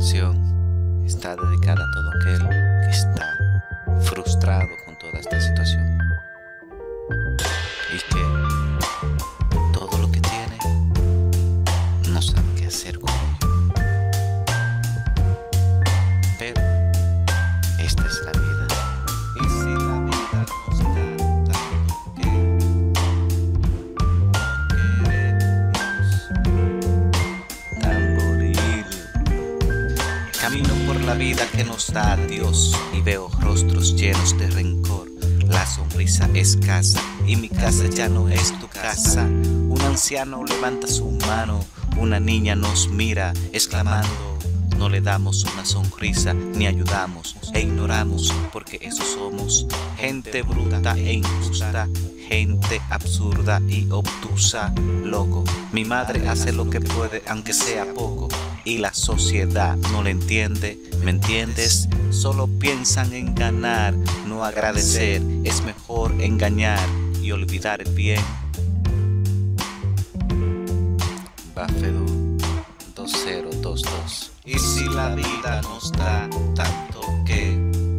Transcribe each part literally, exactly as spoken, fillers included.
canción está dedicada a todo aquel que está frustrado con toda esta situación y que todo lo que tiene no sabe qué hacer con ello. Pero esta es la vida. Y si la vida nos da tanto que no queremos tamboril. Camino por la vida que nos da Dios y veo rostros llenos de rencor. La sonrisa escasa y mi casa ya no es tu casa. Un anciano levanta su mano, una niña nos mira exclamando. No le damos una sonrisa ni ayudamos e ignoramos, porque eso somos, gente bruta e injusta, gente absurda y obtusa. Loco, mi madre hace lo que puede aunque sea poco y la sociedad no le entiende, ¿me entiendes? Solo piensan en ganar, no agradecer, es mejor engañar y olvidar el bien. Bafedu dos cero dos dos. Y si la vida nos da tanto que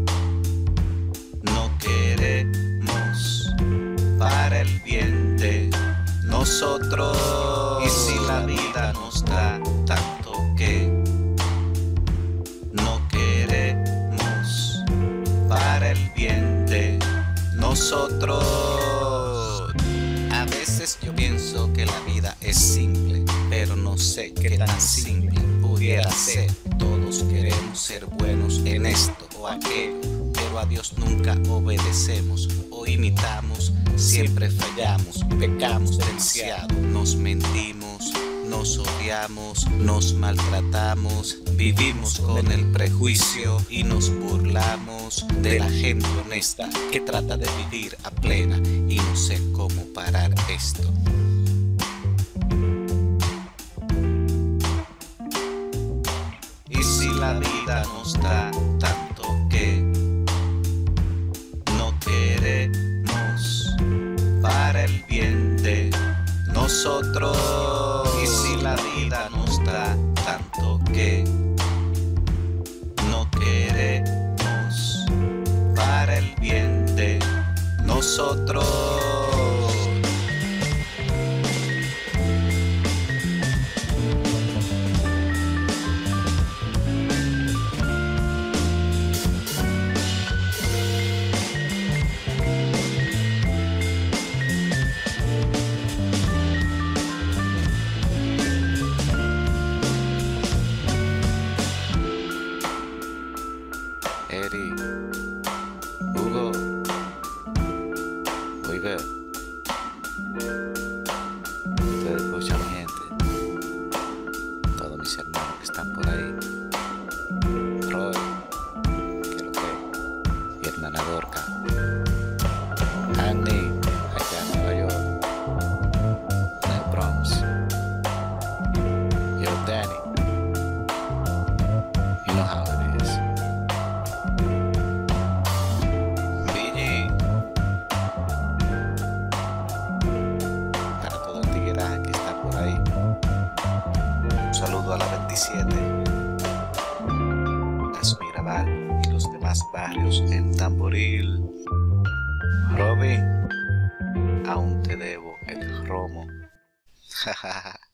no queremos para el bien de nosotros. Y si la vida nos da tanto que no queremos para el bien de nosotros. A veces yo pienso que la vida es simple, pero no sé qué tan simple pudiera ser. Todos queremos ser buenos en esto o aquello, pero a Dios nunca obedecemos o imitamos, siempre fallamos, pecamos demasiado, nos mentimos, nos odiamos, nos maltratamos, vivimos con el prejuicio y nos burlamos de la gente honesta que trata de vivir a plena, y no sé cómo parar esto. Y si la vida nos da tanto que no queremos para el bien de nosotros. Y si la vida nos da tanto que no queremos para el bien de nosotros. Eri, Hugo, oiga, ustedes escuchan, mi gente, todos mis hermanos que están por ahí, Roy, que lo que, mi hermana Dorca, Annie, allá en Nueva York, en el Bronx, yo, Danny, you know how it is. Un saludo a la veintisiete, las Mirabal y los demás barrios en Tamboril. Robin, aún te debo el romo.